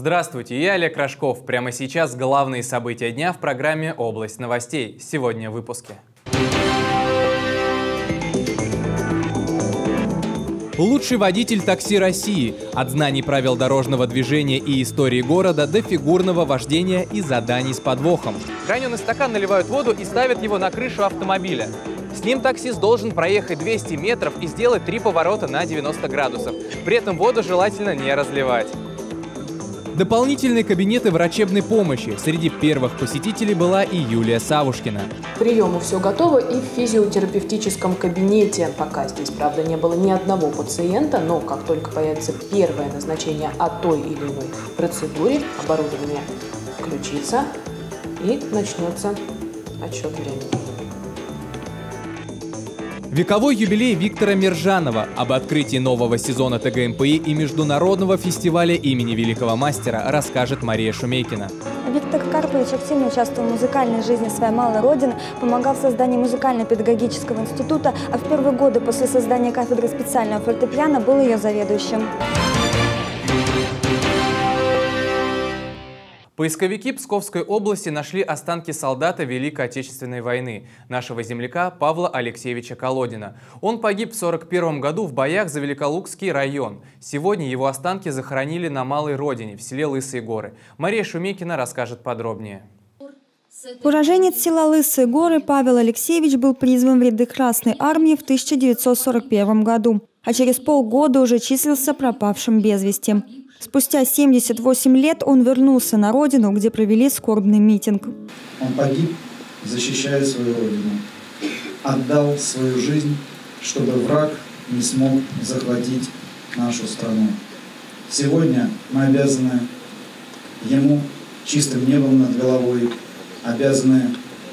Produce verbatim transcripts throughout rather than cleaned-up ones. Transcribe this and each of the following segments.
Здравствуйте, я Олег Рожков. Прямо сейчас главные события дня в программе «Область новостей». Сегодня в выпуске. Лучший водитель такси России. От знаний правил дорожного движения и истории города до фигурного вождения и заданий с подвохом. В граненый стакан наливают воду и ставят его на крышу автомобиля. С ним таксист должен проехать двести метров и сделать три поворота на девяносто градусов. При этом воду желательно не разливать. Дополнительные кабинеты врачебной помощи. Среди первых посетителей была и Юлия Савушкина. К приему все готово и в физиотерапевтическом кабинете. Пока здесь, правда, не было ни одного пациента, но как только появится первое назначение о той или иной процедуре, оборудование включится и начнется отсчет времени. Вековой юбилей Виктора Мержанова. Об открытии нового сезона ТГМПИ и международного фестиваля имени великого мастера расскажет Мария Шумейкина. Виктор Карпович активно участвовал в музыкальной жизни своей малой родины, помогал в создании музыкально-педагогического института, а в первые годы после создания кафедры специального фортепиано был ее заведующим. Поисковики Псковской области нашли останки солдата Великой Отечественной войны, нашего земляка Павла Алексеевича Колодина. Он погиб в сорок первом году в боях за Великолукский район. Сегодня его останки захоронили на Малой Родине, в селе Лысые горы. Мария Шумейкина расскажет подробнее. Уроженец села Лысые горы Павел Алексеевич был призван в ряды Красной армии в тысяча девятьсот сорок первом году, а через полгода уже числился пропавшим без вести. Спустя семьдесят восемь лет он вернулся на родину, где провели скорбный митинг. Он погиб, защищая свою родину, отдал свою жизнь, чтобы враг не смог захватить нашу страну. Сегодня мы обязаны ему чистым небом над головой, обязаны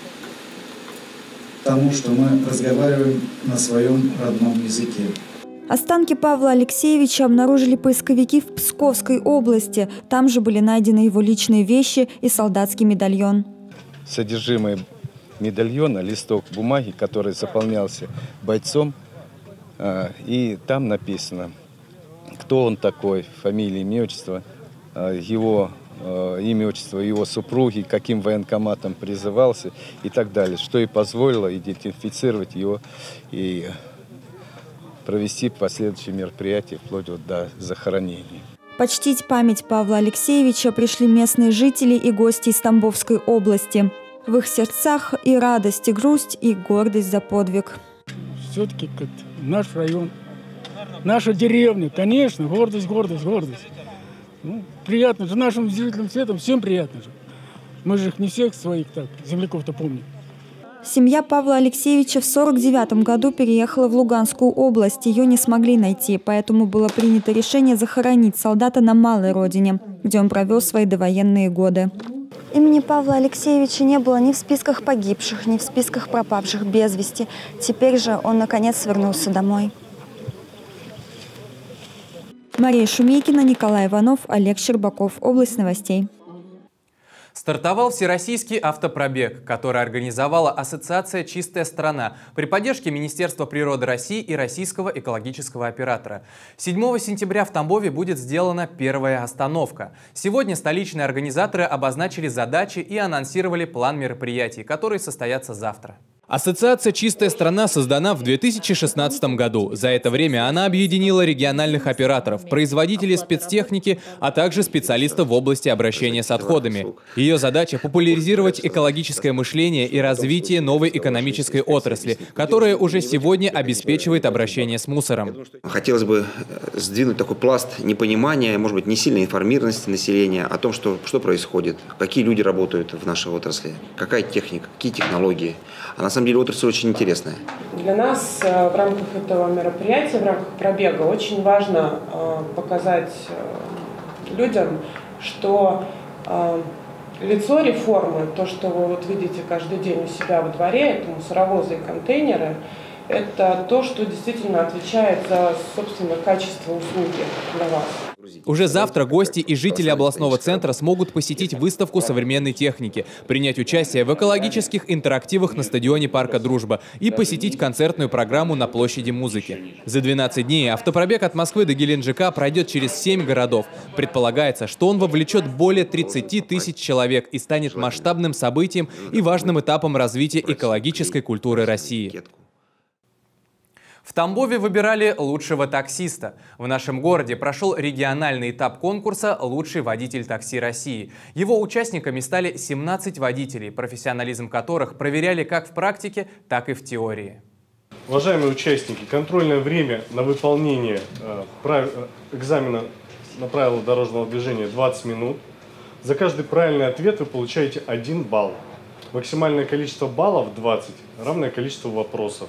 тому, что мы разговариваем на своем родном языке. Останки Павла Алексеевича обнаружили поисковики в Псковской области. Там же были найдены его личные вещи и солдатский медальон. Содержимое медальона, листок бумаги, который заполнялся бойцом, и там написано, кто он такой, фамилия, имя, отчество, его имя, отчество его супруги, каким военкоматом призывался и так далее, что и позволило идентифицировать его и провести последующие мероприятия вплоть до захоронения. Почтить память Павла Алексеевича пришли местные жители и гости из Тамбовской области. В их сердцах и радость, и грусть, и гордость за подвиг. Все-таки наш район, наша деревня, конечно, гордость, гордость, гордость. Ну, приятно же нашим зрителям, светом, всем приятно же. Мы же их не всех своих так, земляков-то помним. Семья Павла Алексеевича в сорок девятом году переехала в Луганскую область. Ее не смогли найти, поэтому было принято решение захоронить солдата на Малой Родине, где он провел свои довоенные годы. Имени Павла Алексеевича не было ни в списках погибших, ни в списках пропавших без вести. Теперь же он, наконец, вернулся домой. Мария Шумейкина, Николай Иванов, Олег Щербаков. Область новостей. Стартовал всероссийский автопробег, который организовала Ассоциация «Чистая страна» при поддержке Министерства природы России и Российского экологического оператора. седьмого сентября в Тамбове будет сделана первая остановка. Сегодня столичные организаторы обозначили задачи и анонсировали план мероприятий, которые состоятся завтра. Ассоциация «Чистая страна» создана в две тысячи шестнадцатом году. За это время она объединила региональных операторов, производителей спецтехники, а также специалистов в области обращения с отходами. Ее задача – популяризировать экологическое мышление и развитие новой экономической отрасли, которая уже сегодня обеспечивает обращение с мусором. Хотелось бы сдвинуть такой пласт непонимания, может быть, не сильной информированности населения о том, что, что происходит, какие люди работают в нашей отрасли, какая техника, какие технологии. А на самом деле отрасль очень интересная. Для нас в рамках этого мероприятия, в рамках пробега, очень важно показать людям, что лицо реформы, то, что вы вот видите каждый день у себя во дворе, это мусоровозы и контейнеры, это то, что действительно отвечает за, собственно, качество услуги для вас. Уже завтра гости и жители областного центра смогут посетить выставку современной техники, принять участие в экологических интерактивах на стадионе Парка Дружба и посетить концертную программу на площади музыки. За двенадцать дней автопробег от Москвы до Геленджика пройдет через семь городов. Предполагается, что он вовлечет более тридцати тысяч человек и станет масштабным событием и важным этапом развития экологической культуры России. В Тамбове выбирали лучшего таксиста. В нашем городе прошел региональный этап конкурса «Лучший водитель такси России». Его участниками стали семнадцать водителей, профессионализм которых проверяли как в практике, так и в теории. Уважаемые участники, контрольное время на выполнение э, прав... экзамена на правила дорожного движения двадцать минут. За каждый правильный ответ вы получаете один балл. Максимальное количество баллов двадцать, равное количеству вопросов.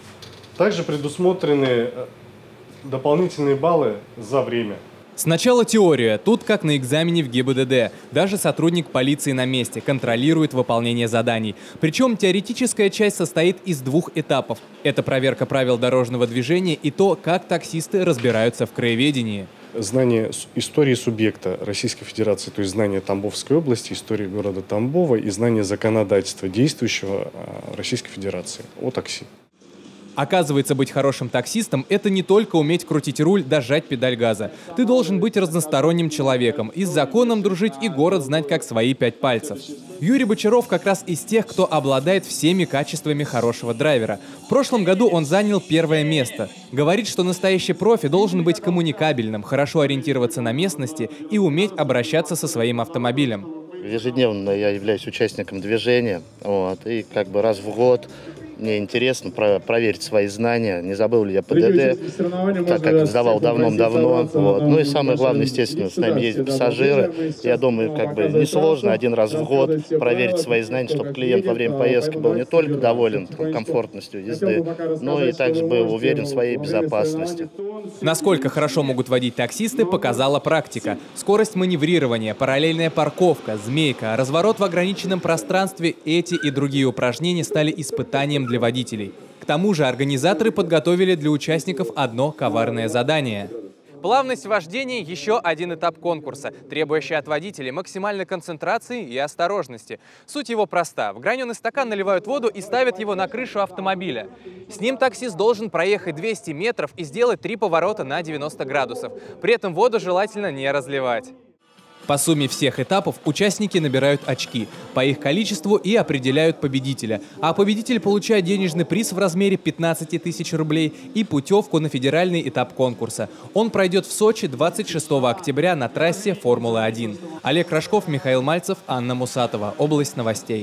Также предусмотрены дополнительные баллы за время. Сначала теория. Тут, как на экзамене в ГИБДД. Даже сотрудник полиции на месте контролирует выполнение заданий. Причем теоретическая часть состоит из двух этапов. Это проверка правил дорожного движения и то, как таксисты разбираются в краеведении. Знание истории субъекта Российской Федерации, то есть знание Тамбовской области, истории города Тамбова и знание законодательства действующего Российской Федерации о такси. Оказывается, быть хорошим таксистом – это не только уметь крутить руль, дожать педаль газа. Ты должен быть разносторонним человеком, и с законом дружить, и город знать как свои пять пальцев. Юрий Бочаров как раз из тех, кто обладает всеми качествами хорошего драйвера. В прошлом году он занял первое место. Говорит, что настоящий профи должен быть коммуникабельным, хорошо ориентироваться на местности и уметь обращаться со своим автомобилем. Ежедневно я являюсь участником движения, вот, и как бы раз в год мне интересно про проверить свои знания, не забыл ли я ПДД, так как сдавал давно-давно. Вот. Ну и самое главное, естественно, с нами ездят пассажиры. Я думаю, как бы несложно один раз в год проверить свои знания, чтобы клиент во время поездки был не только доволен там, комфортностью езды, но и также был уверен в своей безопасности. Насколько хорошо могут водить таксисты, показала практика. Скорость маневрирования, параллельная парковка, змейка, разворот в ограниченном пространстве – эти и другие упражнения стали испытанием для водителей. К тому же организаторы подготовили для участников одно коварное задание. Плавность вождения – еще один этап конкурса, требующий от водителей максимальной концентрации и осторожности. Суть его проста. В граненый стакан наливают воду и ставят его на крышу автомобиля. С ним таксист должен проехать двести метров и сделать три поворота на девяносто градусов. При этом воду желательно не разливать. По сумме всех этапов участники набирают очки. По их количеству и определяют победителя. А победитель получает денежный приз в размере пятнадцати тысяч рублей и путевку на федеральный этап конкурса. Он пройдет в Сочи двадцать шестого октября на трассе Формулы один. Олег Рожков, Михаил Мальцев, Анна Мусатова. Область новостей.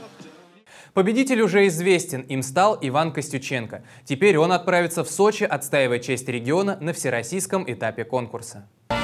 Победитель уже известен. Им стал Иван Костюченко. Теперь он отправится в Сочи отстаивать честь региона на всероссийском этапе конкурса.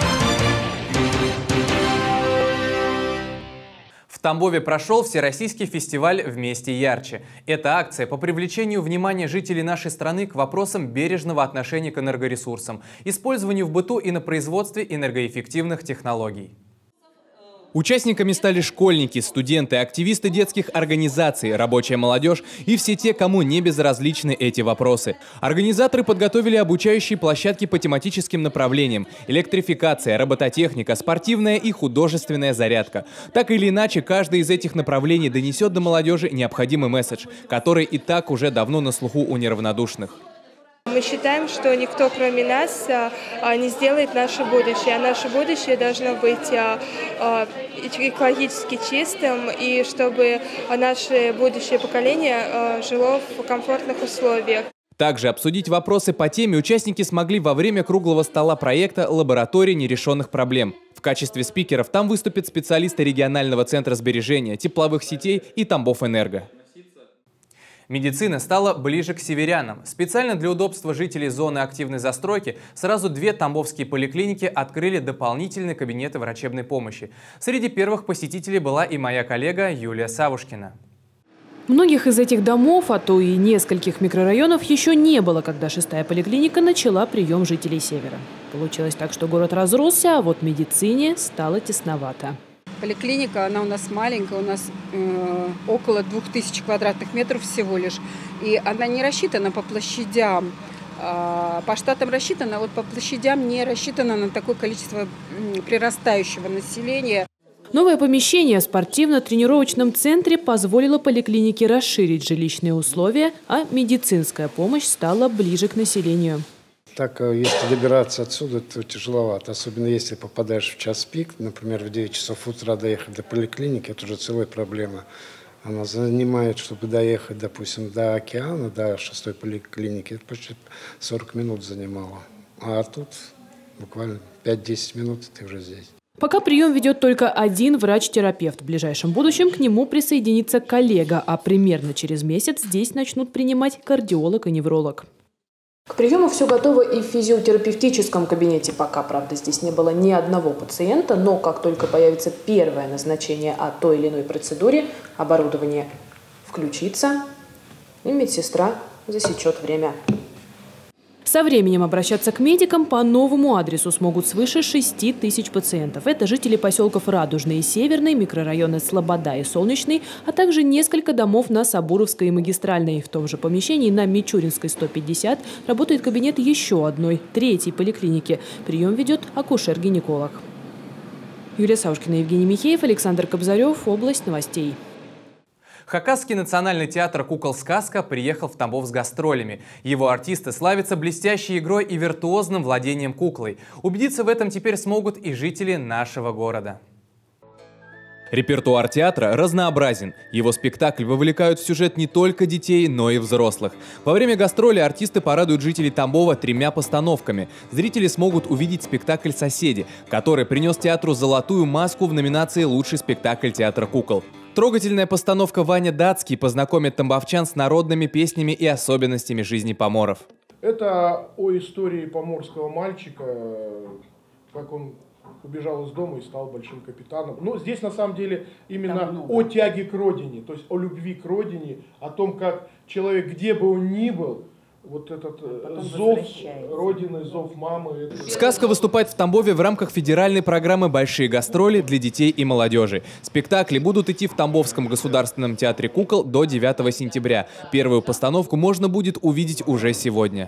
В Тамбове прошел Всероссийский фестиваль «Вместе ярче». Это акция по привлечению внимания жителей нашей страны к вопросам бережного отношения к энергоресурсам, использованию в быту и на производстве энергоэффективных технологий. Участниками стали школьники, студенты, активисты детских организаций, рабочая молодежь и все те, кому не безразличны эти вопросы. Организаторы подготовили обучающие площадки по тематическим направлениям: электрификация, робототехника, спортивная и художественная зарядка. Так или иначе, каждое из этих направлений донесет до молодежи необходимый месседж, который и так уже давно на слуху у неравнодушных. Мы считаем, что никто, кроме нас, не сделает наше будущее. А наше будущее должно быть экологически чистым, и чтобы наше будущее поколение жило в комфортных условиях. Также обсудить вопросы по теме участники смогли во время круглого стола проекта «Лаборатория нерешенных проблем». В качестве спикеров там выступят специалисты регионального центра сбережения, тепловых сетей и Тамбовэнерго. Медицина стала ближе к северянам. Специально для удобства жителей зоны активной застройки сразу две тамбовские поликлиники открыли дополнительные кабинеты врачебной помощи. Среди первых посетителей была и моя коллега Юлия Савушкина. Многих из этих домов, а то и нескольких микрорайонов еще не было, когда шестая поликлиника начала прием жителей севера. Получилось так, что город разросся, а вот медицине стало тесновато. поликлиника, она у нас маленькая, у нас э, около двух тысяч квадратных метров всего лишь. И она не рассчитана по площадям. Э, по штатам рассчитана, а вот по площадям не рассчитана на такое количество э, прирастающего населения. Новое помещение в спортивно-тренировочном центре позволило поликлинике расширить жилищные условия, а медицинская помощь стала ближе к населению. Так, если добираться отсюда, то тяжеловато. Особенно если попадаешь в час пик, например, в девять часов утра доехать до поликлиники, это уже целая проблема. Она занимает, чтобы доехать, допустим, до океана, до шестой поликлиники, это почти сорок минут занимало. А тут буквально пять-десять минут, и ты уже здесь. Пока прием ведет только один врач-терапевт. В ближайшем будущем к нему присоединится коллега, а примерно через месяц здесь начнут принимать кардиолог и невролог. К приему все готово и в физиотерапевтическом кабинете. Пока, правда, здесь не было ни одного пациента, но как только появится первое назначение о той или иной процедуре, оборудование включится, и медсестра засечет время. Со временем обращаться к медикам по новому адресу смогут свыше шести тысяч пациентов. Это жители поселков Радужный и Северный, микрорайоны Слобода и Солнечный, а также несколько домов на Сабуровской и Магистральной. В том же помещении на Мичуринской сто пятьдесят работает кабинет еще одной, третьей поликлиники. Прием ведет акушер-гинеколог. Юлия Саушкина, Евгений Михеев, Александр Кобзарев. Область новостей. Хакасский национальный театр «Кукол-сказка» приехал в Тамбов с гастролями. Его артисты славятся блестящей игрой и виртуозным владением куклой. Убедиться в этом теперь смогут и жители нашего города. Репертуар театра разнообразен. Его спектакль вовлекают в сюжет не только детей, но и взрослых. Во время гастроли артисты порадуют жителей Тамбова тремя постановками. Зрители смогут увидеть спектакль «Соседи», который принес театру золотую маску в номинации «Лучший спектакль театра кукол». Трогательная постановка «Ваня Датский» познакомит тамбовчан с народными песнями и особенностями жизни поморов. Это о истории поморского мальчика, как он убежал из дома и стал большим капитаном. Но здесь на самом деле именно о тяге к родине, то есть о любви к родине, о том, как человек, где бы он ни был, вот этот зов родины, зов мамы. Сказка выступает в Тамбове в рамках федеральной программы «Большие гастроли» для детей и молодежи. Спектакли будут идти в Тамбовском государственном театре кукол до девятого сентября. Первую постановку можно будет увидеть уже сегодня.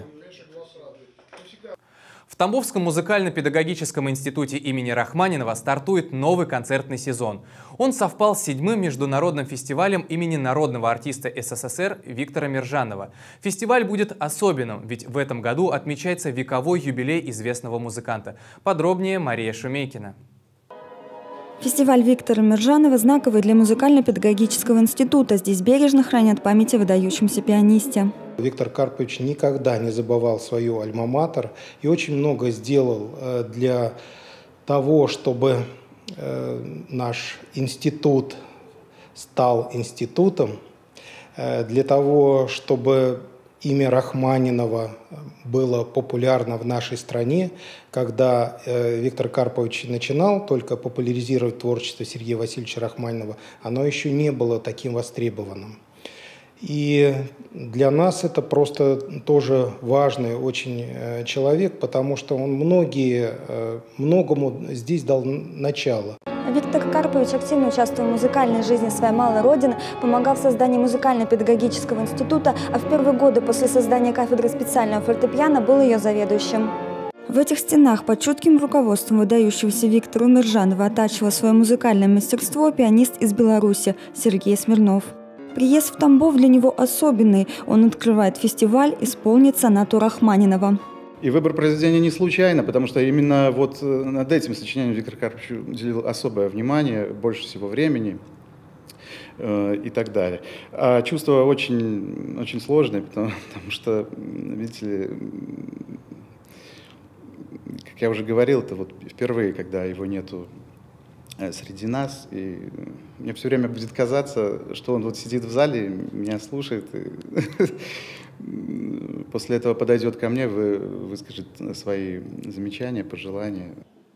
В Тамбовском музыкально-педагогическом институте имени Рахманинова стартует новый концертный сезон. Он совпал с седьмым международным фестивалем имени народного артиста СССР Виктора Мержанова. Фестиваль будет особенным, ведь в этом году отмечается вековой юбилей известного музыканта. Подробнее Мария Шумейкина. Фестиваль Виктора Мержанова знаковый для музыкально-педагогического института. Здесь бережно хранят память о выдающемся пианисте. Виктор Карпович никогда не забывал свою альма-матер и очень много сделал для того, чтобы наш институт стал институтом, для того, чтобы имя Рахманинова было популярно в нашей стране. Когда Виктор Карпович начинал только популяризировать творчество Сергея Васильевича Рахманинова, оно еще не было таким востребованным. И для нас это просто тоже важный очень человек, потому что он многие, многому здесь дал начало. Виктор Карпович активно участвовал в музыкальной жизни своей малой родины, помогал в создании музыкально-педагогического института, а в первые годы после создания кафедры специального фортепиано был ее заведующим. В этих стенах под чутким руководством выдающегося Виктора Мержанова оттачивал свое музыкальное мастерство пианист из Беларуси Сергей Смирнов. Приезд в Тамбов для него особенный. Он открывает фестиваль «Исполнит сонату Рахманинова». И выбор произведения не случайно, потому что именно вот над этим сочинением Виктор Карпович уделил особое внимание, больше всего времени э, и так далее. А чувство очень, очень сложное, потому, потому что, видите ли, как я уже говорил, это вот впервые, когда его нету среди нас, и мне все время будет казаться, что он вот сидит в зале, меня слушает, и после этого подойдет ко мне, вы, выскажет свои замечания, пожелания.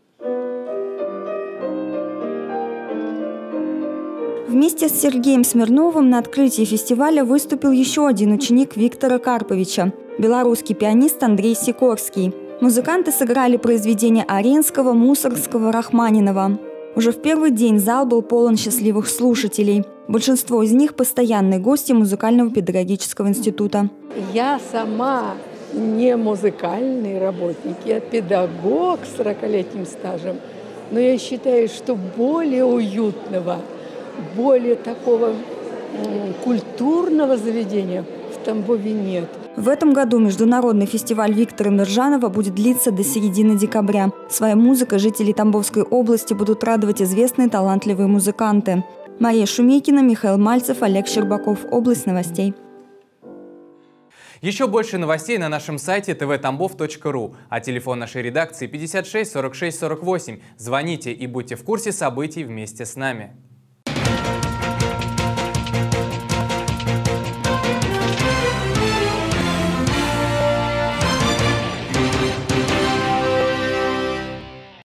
Вместе с Сергеем Смирновым на открытии фестиваля выступил еще один ученик Виктора Карповича – белорусский пианист Андрей Сикорский. Музыканты сыграли произведения Аренского, Мусоргского, Рахманинова. Уже в первый день зал был полон счастливых слушателей. Большинство из них – постоянные гости музыкального педагогического института. Я сама не музыкальный работник, я педагог с сорокалетним стажем. Но я считаю, что более уютного, более такого культурного заведения в Тамбове нет. В этом году международный фестиваль Виктора Миржанова будет длиться до середины декабря. Своей музыкой жители Тамбовской области будут радовать известные талантливые музыканты. Мария Шумейкина, Михаил Мальцев, Олег Щербаков. Область новостей. Еще больше новостей на нашем сайте тэ вэ тамбов точка ру, а телефон нашей редакции пятьдесят шесть сорок шесть сорок восемь. Звоните и будьте в курсе событий вместе с нами.